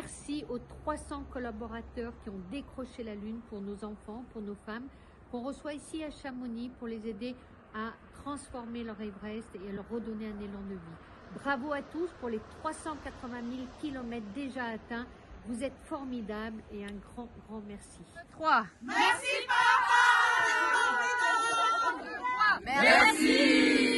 Merci aux 300 collaborateurs qui ont décroché la Lune pour nos enfants, pour nos femmes, qu'on reçoit ici à Chamonix pour les aider à transformer leur Everest et à leur redonner un élan de vie. Bravo à tous pour les 380 000 kilomètres déjà atteints. Vous êtes formidables et un grand, grand merci. 3. Merci papa. Merci.